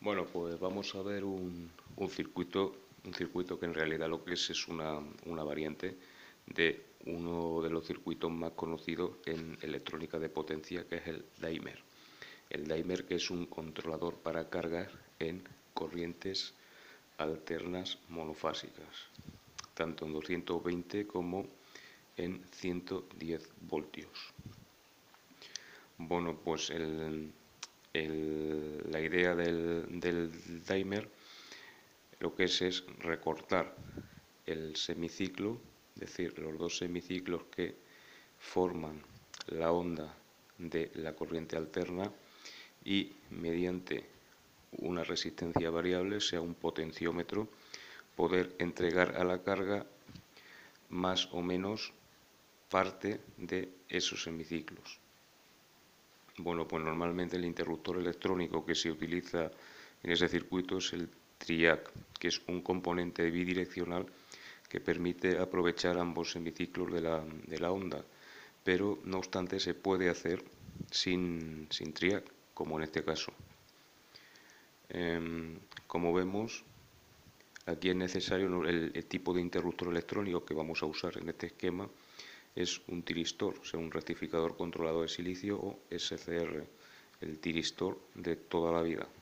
Bueno, pues vamos a ver un circuito que en realidad lo que es una variante de uno de los circuitos más conocidos en electrónica de potencia, que es el Dimer. El Dimer, que es un controlador para cargas en corrientes alternas monofásicas, tanto en 220 como en 110 voltios. Bueno, pues la idea del dimer lo que es recortar el semiciclo, es decir, los dos semiciclos que forman la onda de la corriente alterna, y mediante una resistencia variable, sea un potenciómetro, poder entregar a la carga más o menos parte de esos semiciclos. Bueno, pues normalmente el interruptor electrónico que se utiliza en ese circuito es el TRIAC, que es un componente bidireccional que permite aprovechar ambos semiciclos de la onda, pero no obstante se puede hacer sin TRIAC, como en este caso. Como vemos, aquí es necesario el tipo de interruptor electrónico que vamos a usar en este esquema es un tiristor, o sea, un rectificador controlado de silicio o SCR, el tiristor de toda la vida.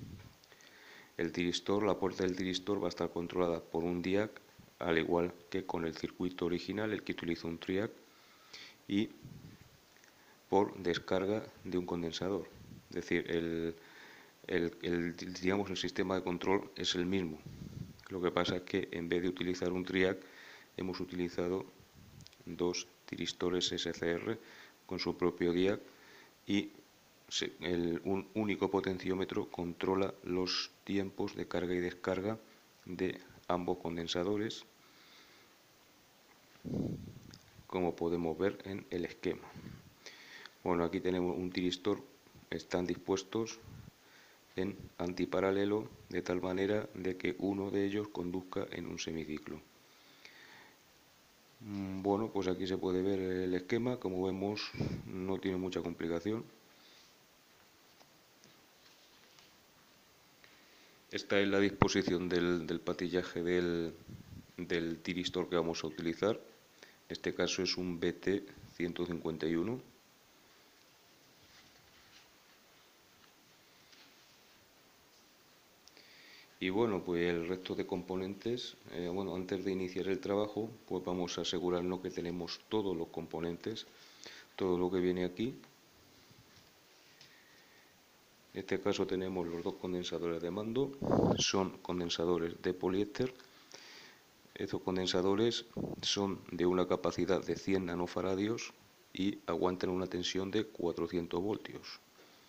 La puerta del tiristor va a estar controlada por un DIAC, al igual que con el circuito original, el que utiliza un TRIAC, y por descarga de un condensador. Es decir, digamos, el sistema de control es el mismo. Lo que pasa es que en vez de utilizar un TRIAC, hemos utilizado dos tiristores SCR con su propio DIAC, y un único potenciómetro controla los tiempos de carga y descarga de ambos condensadores, como podemos ver en el esquema. Bueno, aquí tenemos un tiristor, están dispuestos en antiparalelo de tal manera de que uno de ellos conduzca en un semiciclo. Bueno, pues aquí se puede ver el esquema. Como vemos, no tiene mucha complicación. Esta es la disposición del patillaje del tiristor que vamos a utilizar. En este caso es un BT151. Y bueno, pues el resto de componentes, antes de iniciar el trabajo, pues vamos a asegurarnos que tenemos todos los componentes, todo lo que viene aquí. En este caso tenemos los dos condensadores de mando, son condensadores de poliéster. Estos condensadores son de una capacidad de 100 nanofaradios y aguantan una tensión de 400 voltios.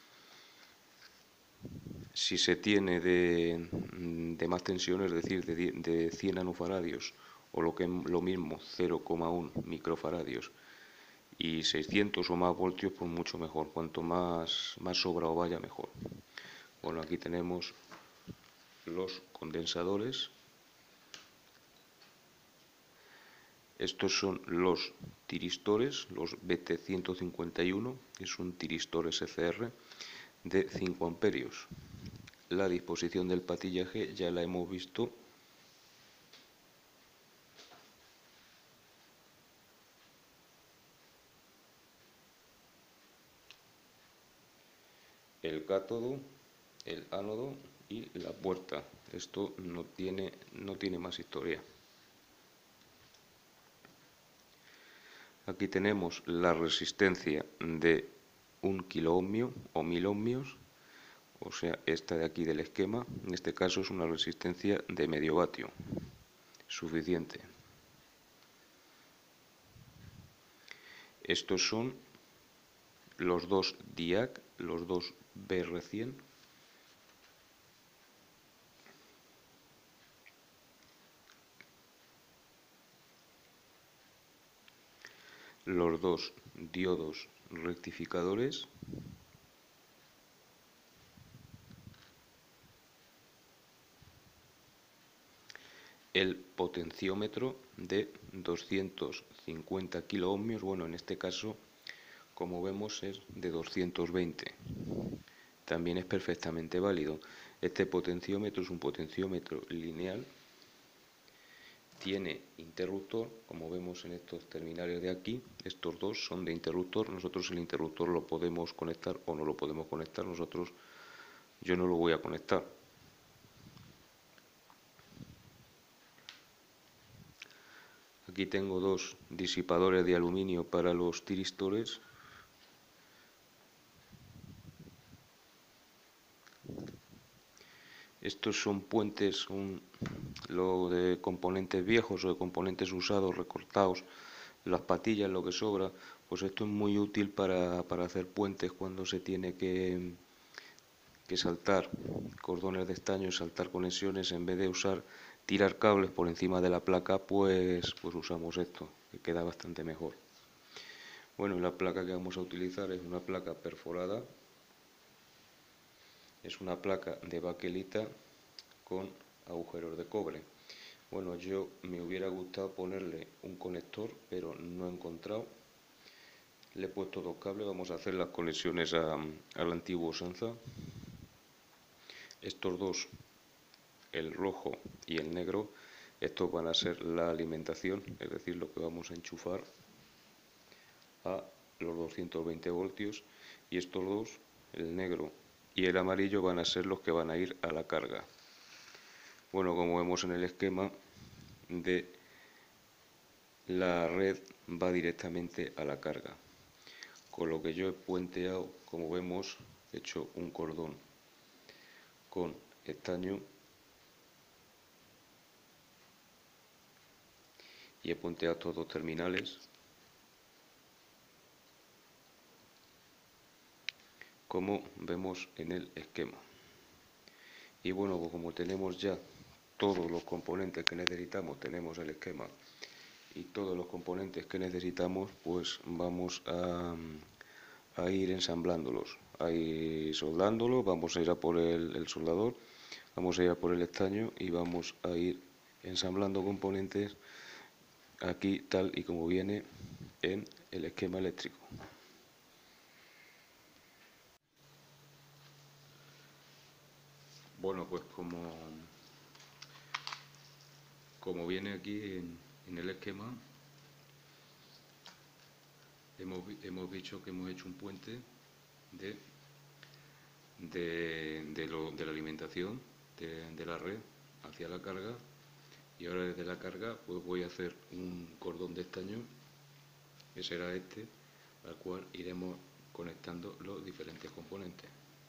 Si se tiene de más tensión, es decir, de 100 nanofaradios o lo mismo 0,1 microfaradios y 600 o más voltios, pues mucho mejor. Cuanto más sobrado vaya, mejor. Bueno, aquí tenemos los condensadores. Estos son los tiristores, los BT151, es un tiristor SCR de 5 amperios. La disposición del patillaje ya la hemos visto. El cátodo, el ánodo y la puerta. Esto no tiene más historia. Aquí tenemos la resistencia de 1 kiloohmio o 1000 ohmios, o sea, esta de aquí del esquema. En este caso es una resistencia de medio vatio, suficiente. Estos son los dos DIAC, los dos BR100. Los dos diodos rectificadores. El potenciómetro de 250 kiloohmios, bueno, en este caso, como vemos, es de 220. También es perfectamente válido. Este potenciómetro es un potenciómetro lineal, tiene interruptor, como vemos en estos terminales de aquí. Estos dos son de interruptor. Nosotros el interruptor lo podemos conectar o no lo podemos conectar. Yo no lo voy a conectar. Aquí tengo dos disipadores de aluminio para los tiristores. Estos son puentes, lo de componentes viejos o de componentes usados, recortados, las patillas, lo que sobra. Pues esto es muy útil para hacer puentes cuando se tiene que saltar cordones de estaño y saltar conexiones. En vez de tirar cables por encima de la placa, pues usamos esto, que queda bastante mejor. Bueno, la placa que vamos a utilizar es una placa perforada. Es una placa de baquelita con agujeros de cobre. Bueno, yo me hubiera gustado ponerle un conector, pero no he encontrado. Le he puesto dos cables, vamos a hacer las conexiones a la antigua usanza. Estos dos, el rojo y el negro, estos van a ser la alimentación, es decir, lo que vamos a enchufar a los 220 voltios, y estos dos, el negro y el amarillo, van a ser los que van a ir a la carga. Bueno, como vemos en el esquema, la red va directamente a la carga, con lo que yo he puenteado, como vemos, he hecho un cordón con estaño y he puenteado estos dos terminales, como vemos en el esquema. Y bueno, pues como tenemos ya todos los componentes que necesitamos, tenemos el esquema y todos los componentes que necesitamos, pues vamos a ir ensamblándolos, a ir soldándolos. Vamos a ir a por el soldador, vamos a ir a por el estaño y vamos a ir ensamblando componentes aquí tal y como viene en el esquema eléctrico. Bueno, pues como viene aquí en el esquema, hemos dicho que hemos hecho un puente de la alimentación de la red hacia la carga, y ahora desde la carga pues voy a hacer un cordón de estaño, que será este, al cual iremos conectando los diferentes componentes.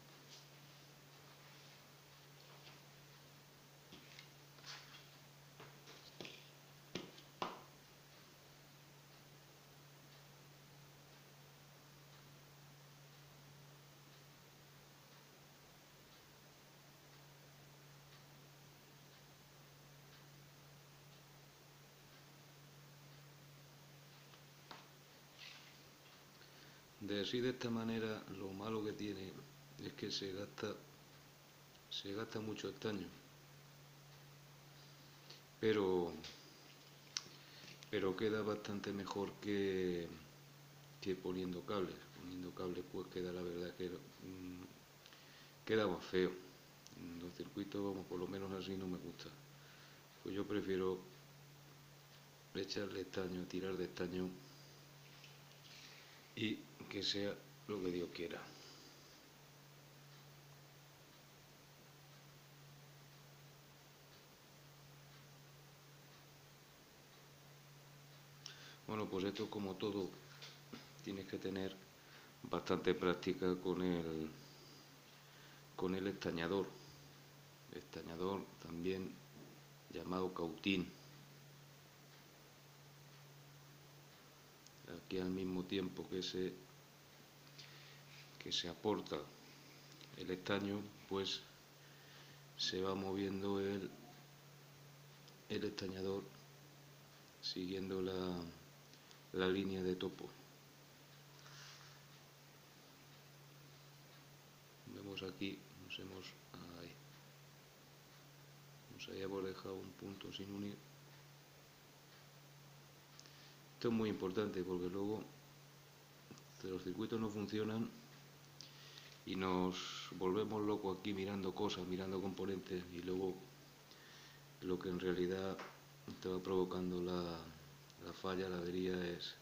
De esta manera, lo malo que tiene es que se gasta mucho estaño, pero queda bastante mejor que poniendo cables. Poniendo cables pues queda, la verdad, que queda más feo. Los circuitos, vamos, por lo menos así no me gusta. Pues yo prefiero echarle estaño, tirar de estaño y que sea lo que Dios quiera. Bueno, pues esto, como todo, tienes que tener bastante práctica con el estañador. Estañador, también llamado cautín. Aquí, al mismo tiempo que se aporta el estaño, pues se va moviendo el estañador siguiendo la línea de topo. Vemos aquí, nos habíamos dejado un punto sin unir. Esto es muy importante, porque luego los circuitos no funcionan y nos volvemos locos aquí mirando cosas, mirando componentes, y luego lo que en realidad estaba provocando la falla, la avería, es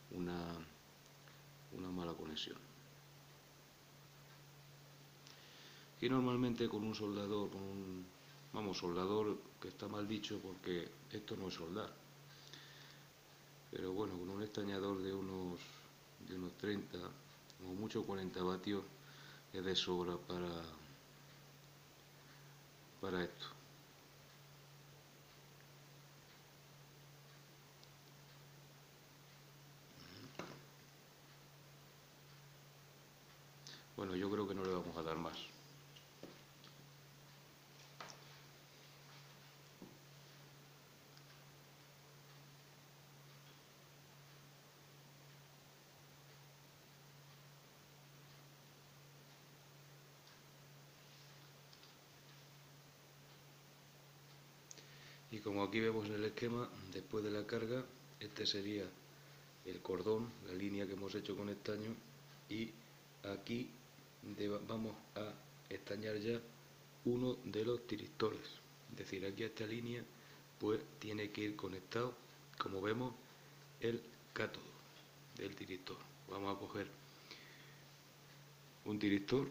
una mala conexión. Y normalmente con un soldador, soldador que está mal dicho porque esto no es soldar, pero bueno, con un estañador de unos 30 o mucho 40 vatios es de sobra para esto. Bueno, yo creo que no le vamos a dar más. Y como aquí vemos en el esquema, después de la carga, este sería el cordón, la línea que hemos hecho con estaño, y aquí vamos a estañar ya uno de los tiristores. Es decir, aquí a esta línea pues tiene que ir conectado, como vemos, el cátodo del tiristor. Vamos a coger un tiristor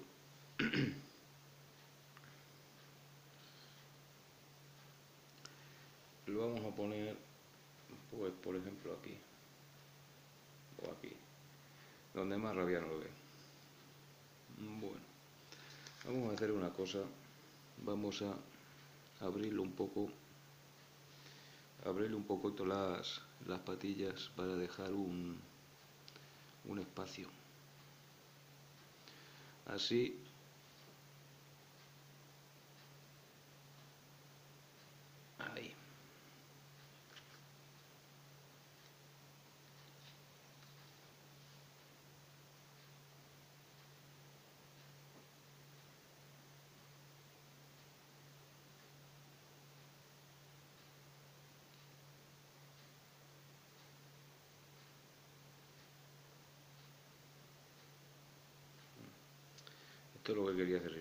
lo vamos a poner, pues por ejemplo aquí o aquí, donde más rabia no lo ve. Bueno, vamos a hacer una cosa, vamos a abrirle un poco todas las patillas para dejar un espacio. Así ahí. Esto es lo que quería hacer yo.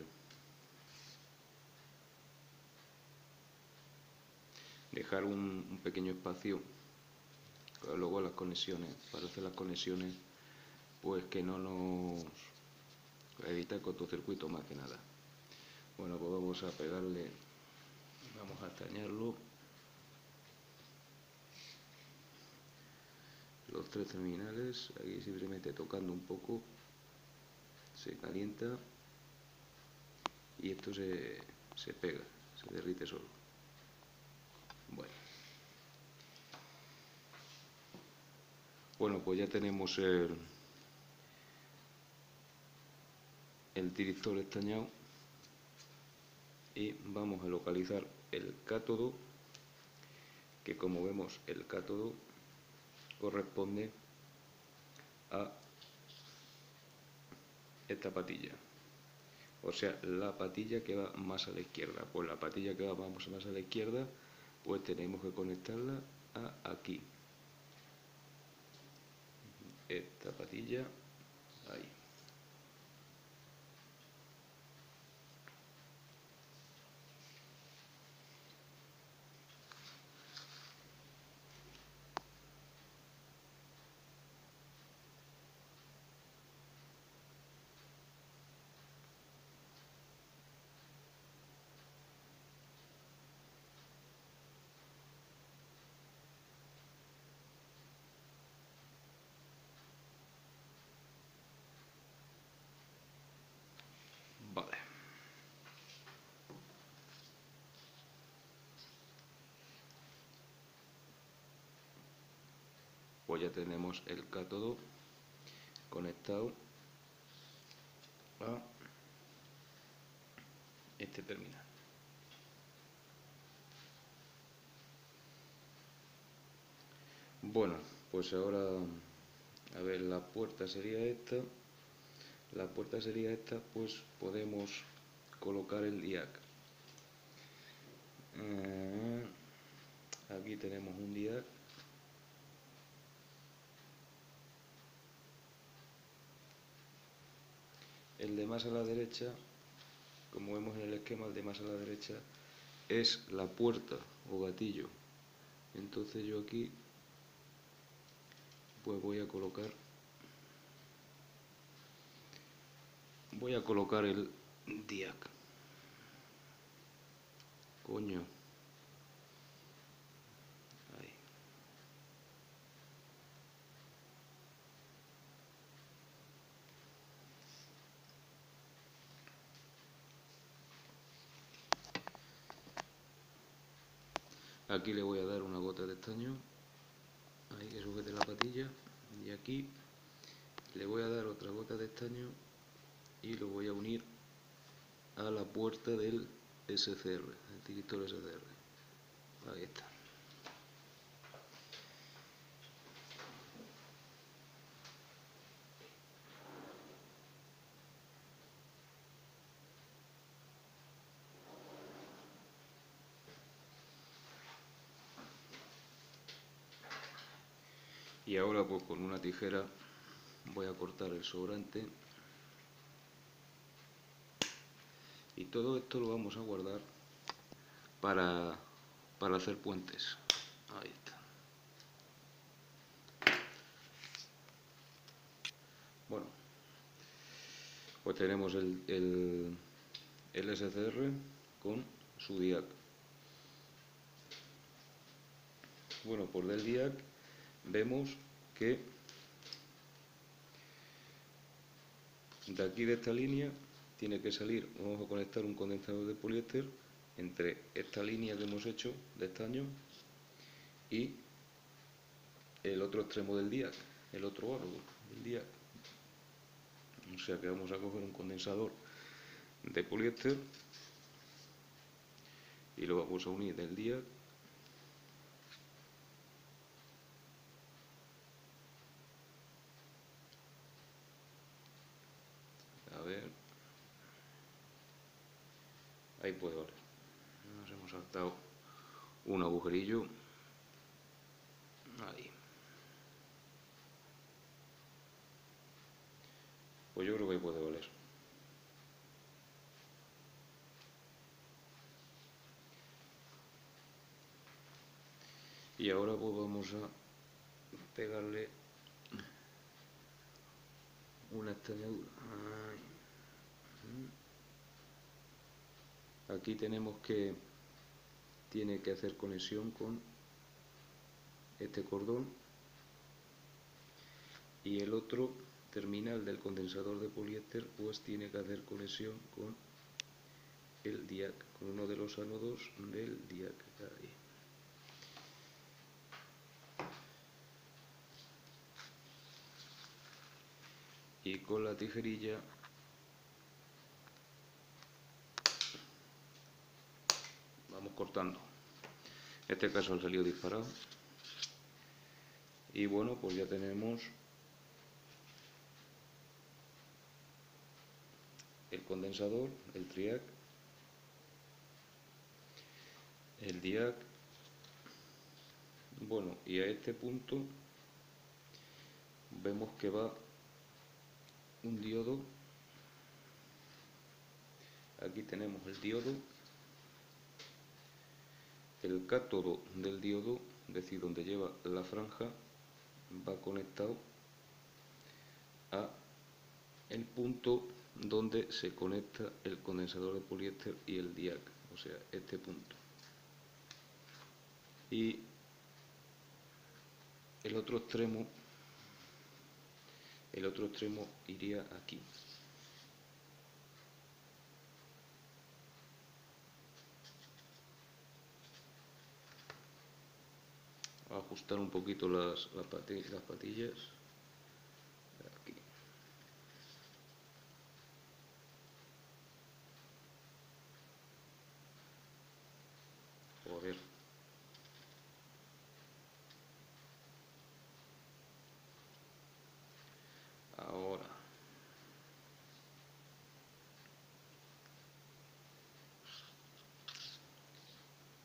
Dejar un pequeño espacio luego las conexiones, para hacer las conexiones, pues que no nos evita cortocircuito más que nada. Bueno, pues vamos a pegarle, vamos a estañarlo los tres terminales, aquí simplemente tocando un poco se calienta y esto se pega, se derrite solo. Bueno, pues ya tenemos el tiristor estañado y vamos a localizar el cátodo, que como vemos el cátodo corresponde a esta patilla, o sea, la patilla que va más a la izquierda. Pues la patilla que va más a la izquierda, pues tenemos que conectarla a aquí, esta patilla, ahí. Vale. Pues ya tenemos el cátodo conectado a este terminal. Bueno, pues ahora, a ver, la puerta sería esta. La puerta sería esta, pues podemos colocar el diac. Aquí tenemos un diac. El de más a la derecha, como vemos en el esquema, el de más a la derecha es la puerta o gatillo. Entonces yo aquí pues voy a colocar el diac. Coño. Ahí. Aquí le voy a dar una gota de estaño, ahí que sujete la patilla, y aquí le voy a dar otra gota de estaño y lo voy a unir a la puerta del SCR, el tiritor SCR. Ahí está. Y ahora pues con una tijera voy a cortar el sobrante. Y todo esto lo vamos a guardar para hacer puentes. Ahí está. Bueno, pues tenemos el SCR con su diac. Bueno, por del diac vemos que de aquí de esta línea tiene que salir, vamos a conectar un condensador de poliéster entre esta línea que hemos hecho de estaño y el otro extremo del diac, el otro árbol del diac. O sea que vamos a coger un condensador de poliéster y lo vamos a unir del diac a ver, ahí puede valer. Nos hemos saltado un agujerillo ahí. Pues yo creo que ahí puede valer. Y ahora pues vamos a pegarle una estañadura. Aquí tenemos que tiene que hacer conexión con este cordón y el otro terminal del condensador de poliéster pues tiene que hacer conexión con el diac, con uno de los ánodos del diac. Ahí. Y con la tijerilla vamos cortando. En este caso ha salido disparado. Y bueno, pues ya tenemos el condensador, el triac, el diac. Bueno, y a este punto vemos que va un diodo. Aquí tenemos el diodo, el cátodo del diodo, es decir, donde lleva la franja, va conectado a el punto donde se conecta el condensador de poliéster y el diac, o sea, este punto. Y el otro extremo iría aquí. A ajustar un poquito las patillas. Aquí. Joder. Ahora.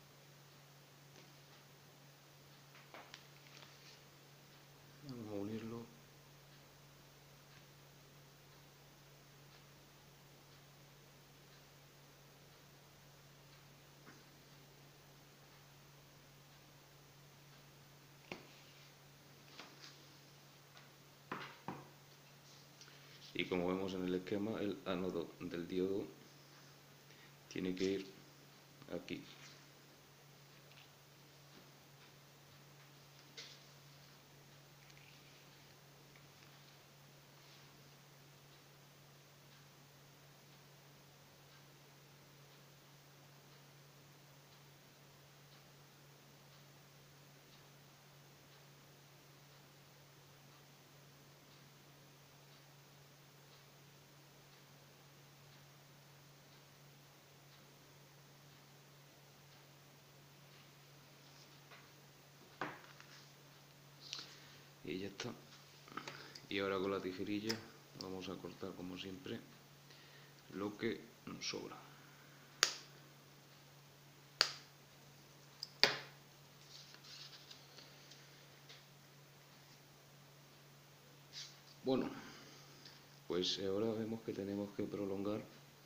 Vamos a unirlo. Y como vemos en el esquema, el ánodo del diodo tiene que ir aquí. Y ya está. Y ahora con la tijerilla vamos a cortar como siempre lo que nos sobra. Bueno, pues ahora vemos que tenemos que prolongar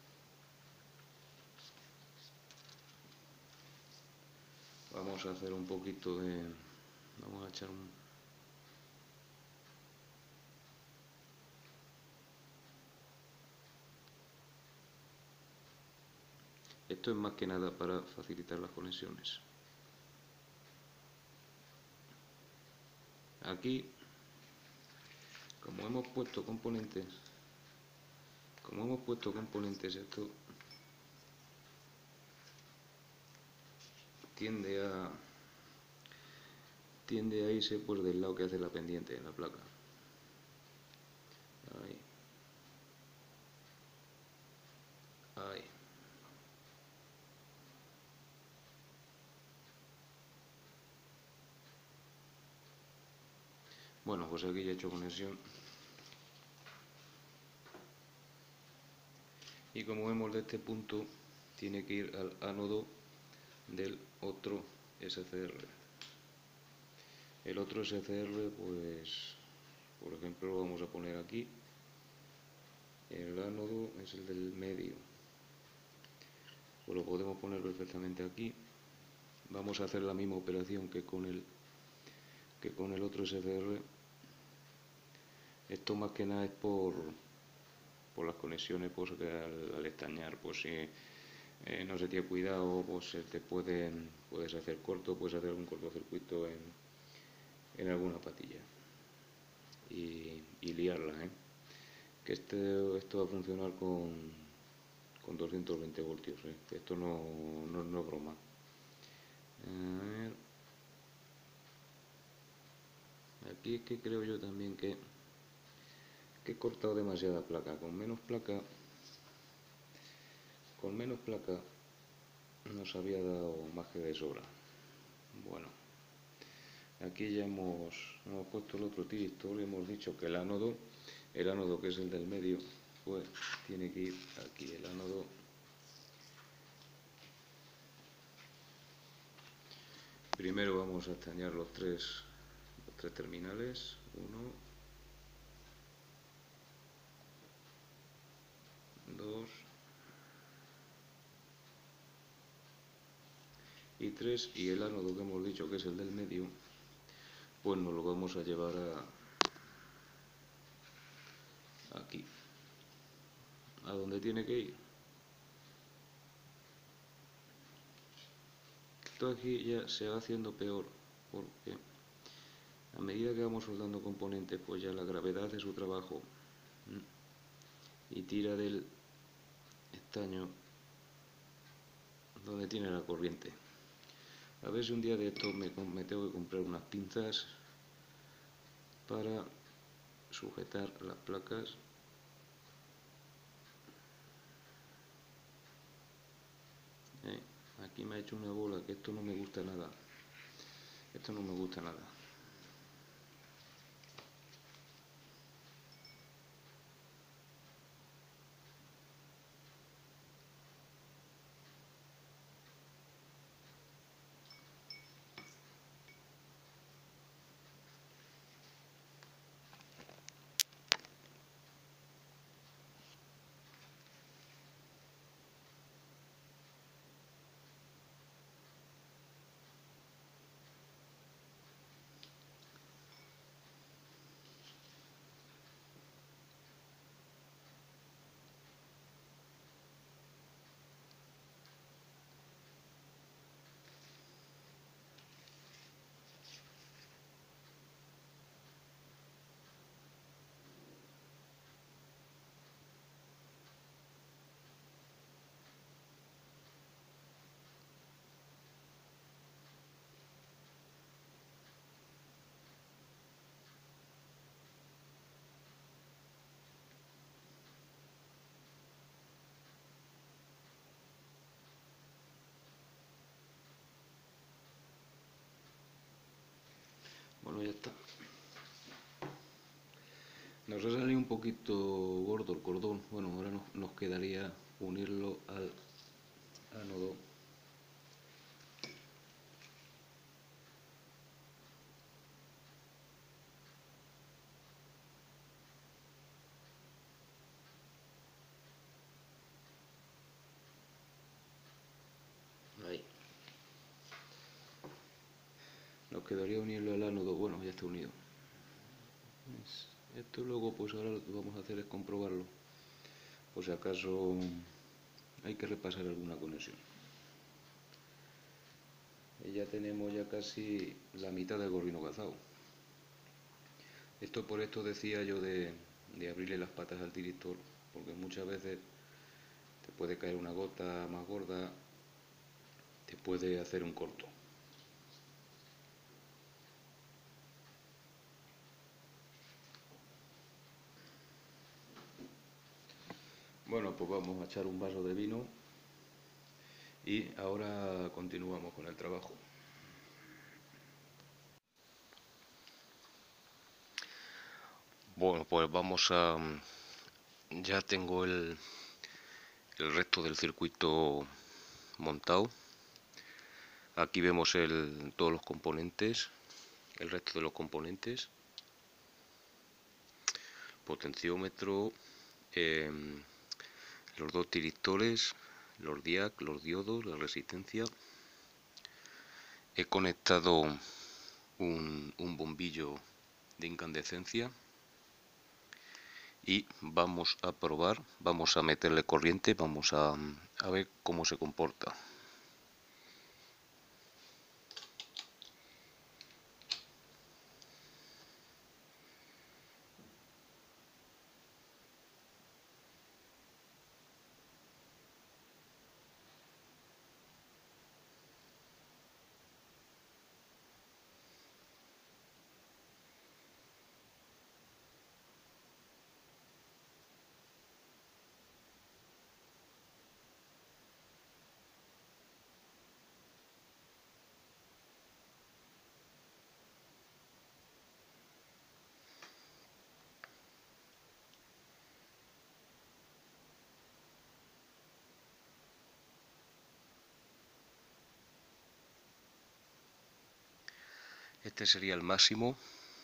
vamos a hacer un poquito de vamos a echar un esto es más que nada para facilitar las conexiones. Aquí como hemos puesto componentes esto tiende a irse pues del lado que hace la pendiente en la placa. Ahí. Ahí. Bueno, pues aquí ya he hecho conexión. Y como vemos de este punto tiene que ir al ánodo del otro SCR. El otro SCR, pues, por ejemplo, lo vamos a poner aquí. El ánodo es el del medio. Pues lo podemos poner perfectamente aquí. Vamos a hacer la misma operación que con el otro SCR. Esto más que nada es por las conexiones, pues que al estañar, pues si no se tiene cuidado, pues se te puedes hacer corto, puedes hacer algún cortocircuito en alguna patilla y liarla, que esto va a funcionar con 220 voltios, que esto no es broma. A ver. Aquí es que creo yo también que he cortado demasiada placa. Con menos placa nos había dado más que de sobra. Bueno, aquí ya hemos puesto el otro tiristor y hemos dicho que el ánodo que es el del medio, pues tiene que ir aquí. El ánodo primero vamos a estañar los tres terminales. 1, 2 y 3, y el ánodo que hemos dicho que es el del medio, pues nos lo vamos a llevar aquí, a donde tiene que ir. Esto aquí ya se va haciendo peor, porque a medida que vamos soldando componentes, pues ya la gravedad hace su trabajo y tira del estaño donde tiene la corriente. A ver si un día de esto me tengo que comprar unas pinzas para sujetar las placas. Aquí me ha hecho una bola, que esto no me gusta nada. Esto no me gusta nada. Bueno, ya está. Nos ha salido un poquito gordo el cordón. Bueno, ahora nos quedaría unirlo al ánodo. Ahí. Nos quedaría unirlo al ánodo. Bueno, ya está unido. Esto luego, pues ahora lo que vamos a hacer es comprobarlo. Por si acaso hay que repasar alguna conexión. Y ya tenemos ya casi la mitad del gorrino cazado. Esto por esto decía yo de abrirle las patas al tiristor, porque muchas veces te puede caer una gota más gorda, te puede hacer un corto. Bueno, pues vamos a echar un vaso de vino y ahora continuamos con el trabajo. Bueno, pues vamos a... Ya tengo el resto del circuito montado. Aquí vemos todos los componentes, el resto de los componentes. Potenciómetro, los dos tiristores, los DIAC, los diodos, la resistencia. He conectado un bombillo de incandescencia y vamos a probar, vamos a meterle corriente, vamos a ver cómo se comporta. Este sería el máximo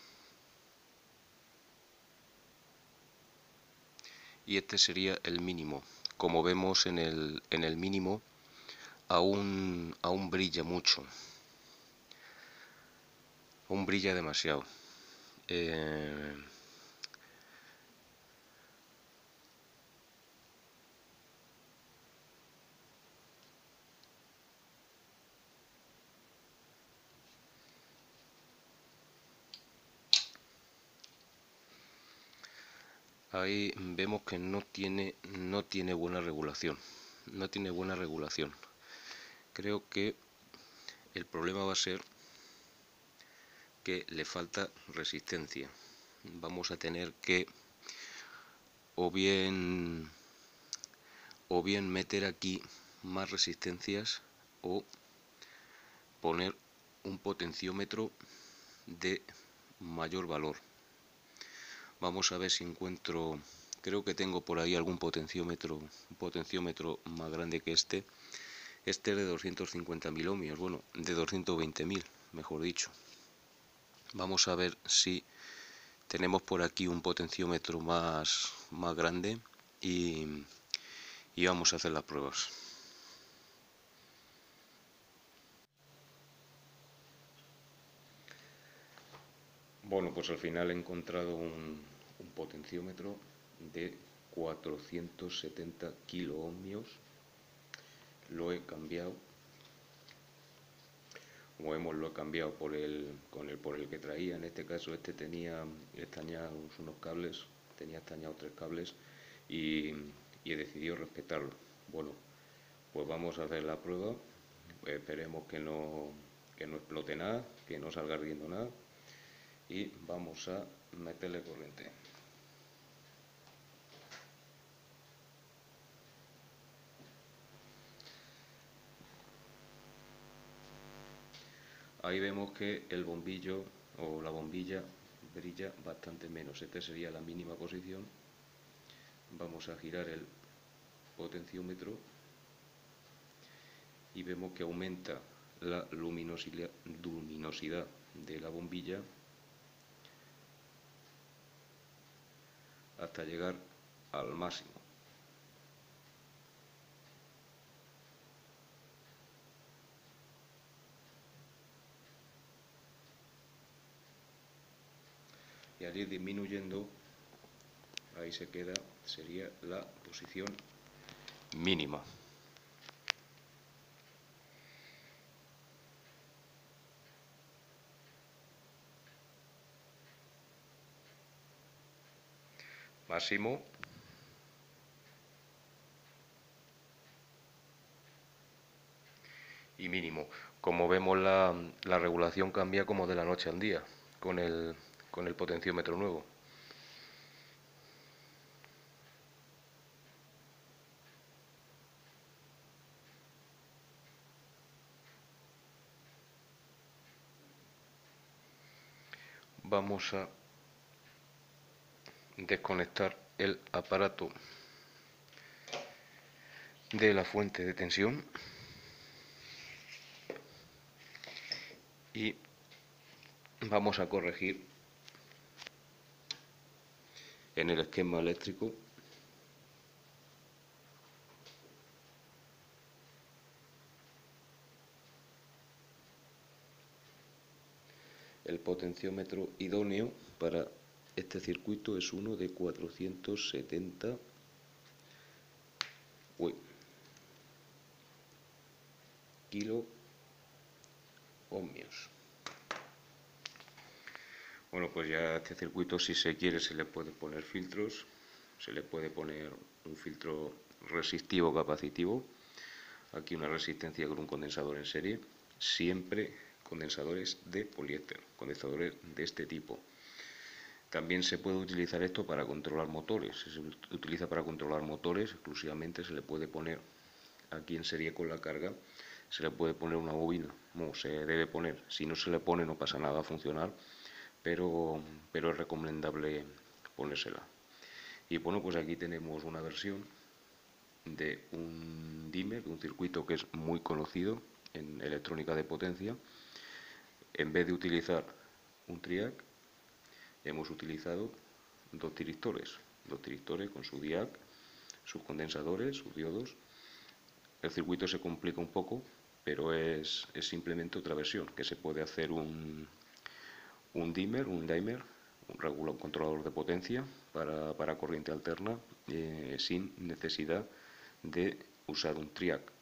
y este sería el mínimo. Como vemos en el mínimo aún brilla mucho, aún brilla demasiado. Ahí vemos que no tiene buena regulación. No tiene buena regulación. Creo que el problema va a ser que le falta resistencia. Vamos a tener que o bien meter aquí más resistencias o poner un potenciómetro de mayor valor. Vamos a ver si encuentro, creo que tengo por ahí algún potenciómetro, un potenciómetro más grande que este. Este es de 250.000 ohmios, bueno, de 220.000, mejor dicho. Vamos a ver si tenemos por aquí un potenciómetro más grande y vamos a hacer las pruebas. Bueno, pues al final he encontrado un potenciómetro de 470 kiloohmios. Lo he cambiado. Como vemos, lo he cambiado por el que traía. En este caso, este tenía estañados unos cables, tenía estañados 3 cables y he decidido respetarlo. Bueno, pues vamos a hacer la prueba. Esperemos que no explote nada, que no salga ardiendo nada. Y vamos a meterle corriente. Ahí vemos que el bombillo o la bombilla brilla bastante menos. Esta sería la mínima posición. Vamos a girar el potenciómetro y vemos que aumenta la luminosidad de la bombilla hasta llegar al máximo. Y al ir disminuyendo, ahí se queda, sería la posición mínima. Máximo. Y mínimo. Como vemos, la regulación cambia como de la noche al día con el potenciómetro nuevo. Vamos a desconectar el aparato de la fuente de tensión y vamos a corregir en el esquema eléctrico el potenciómetro idóneo para este circuito. Es uno de 470 kilo ohmios. Bueno, pues ya a este circuito, si se quiere, se le puede poner filtros, se le puede poner un filtro resistivo capacitivo, aquí una resistencia con un condensador en serie, siempre condensadores de poliéster, condensadores de este tipo. También se puede utilizar esto para controlar motores. Si se utiliza para controlar motores exclusivamente, se le puede poner aquí en serie con la carga, se le puede poner una bobina, no se debe poner, si no se le pone no pasa nada, a funcionar, pero es recomendable ponérsela. Y bueno, pues aquí tenemos una versión de un dimmer, de un circuito que es muy conocido en electrónica de potencia. En vez de utilizar un triac, hemos utilizado dos tiristores con su diac, sus condensadores, sus diodos. El circuito se complica un poco, pero es simplemente otra versión, que se puede hacer un dimmer, un un controlador de potencia para corriente alterna sin necesidad de usar un triac.